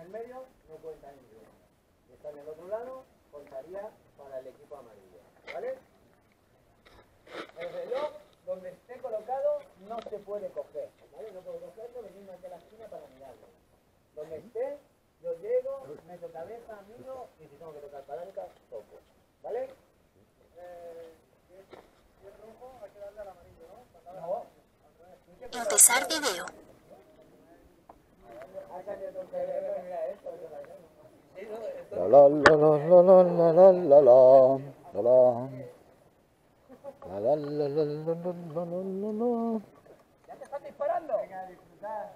medio, no cuenta ninguno. Si está en el otro lado, contaría para el equipo amarillo. ¿Vale? El reloj, donde esté colocado, no se puede coger. ¿Vale? No puedo cogerlo, venirme aquí a la esquina para mirarlo. Donde esté, yo llego, meto cabeza, miro y si tengo que tocar palanca, toco. ¿Vale? Si es rojo, hay que darle al amarillo, ¿no? No. Empezar video. La la la la la la la la la la la. La la la la la la la la. ¿Ya te están disparando? Venga, a disfrutar.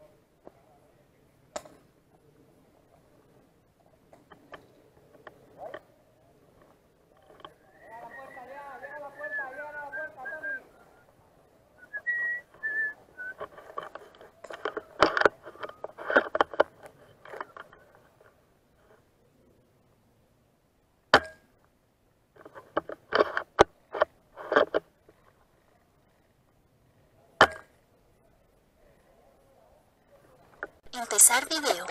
Empezar video.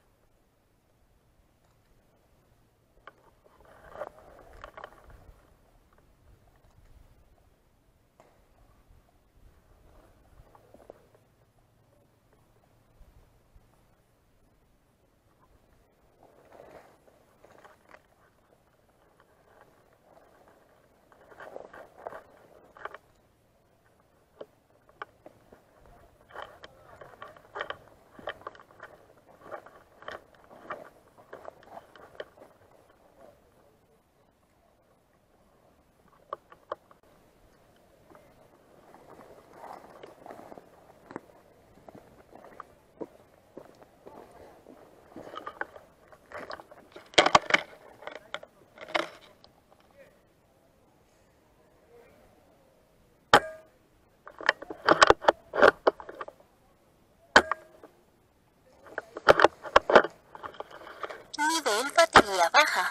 Nivel batería baja.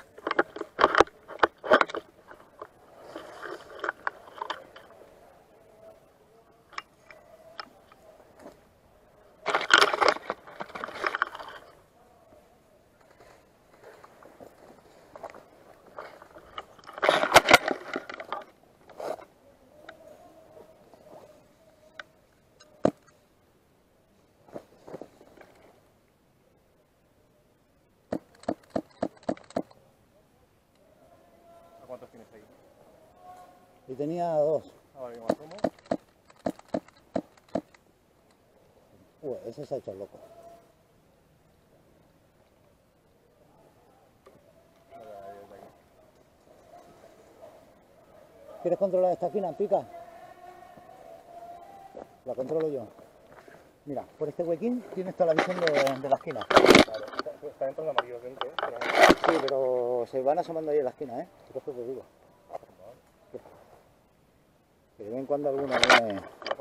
¿Cuántos tienes ahí? Y tenía 2. Ah, vale, ¿más humo? Ese se ha hecho loco. ¿Quieres controlar esta esquina? Pica. La controlo yo. Mira, por este huequín tienes toda la visión de la esquina. Claro, está dentro del amarillo dentro, Sí, pero se van asomando ahí en la esquina, ¿eh? Es lo que te digo. Que de vez en cuando alguna viene...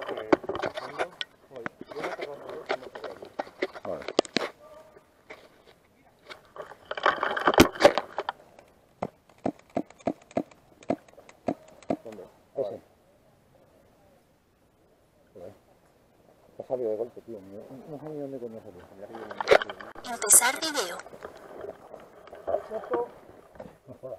Vale. ¿Dónde? Ese. Ha salido de golpe, tío. No sé ni dónde coño salió. Empezar video. No jodas.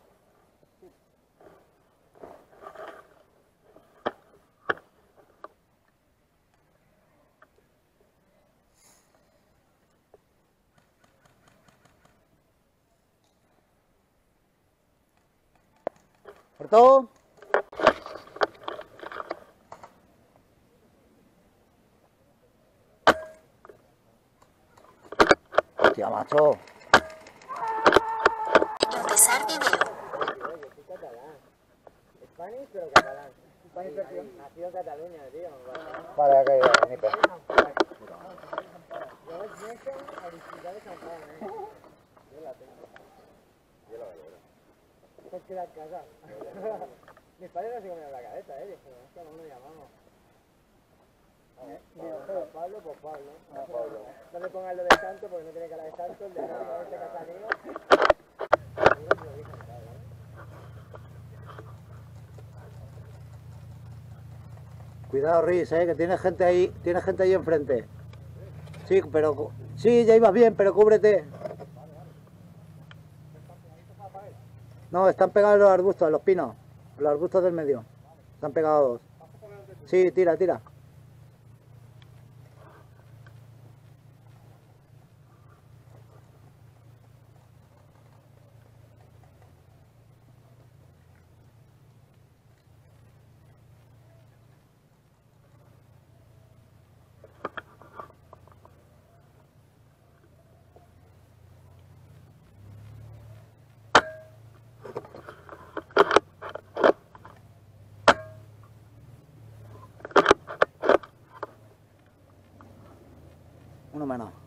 ¿Cortó? Hostia, macho. Empezar video. Yo soy catalán. Spanish, pero catalán. Spanish versión. Nacido en Cataluña, tío. Vale, acá hay nipe. George Mason a disfrutar de San Juan, Yo la tengo. Yo la veo. Pues queda en casa. Mis padres no se comieron la cabeza, dijeron, es que no nos llamamos. Pablo, pues Pablo. No le pongas lo de santo porque no tiene cara de santo, el de Pablo, este que ha salido. Seguro que lo dicen, Pablo, Cuidado, Riz, que tienes gente ahí enfrente. Sí, pero... Sí, ya ibas bien, pero cúbrete. No, están pegados los arbustos, los pinos. Los arbustos del medio. Están pegados. Sí, tira, tira. Uno menos.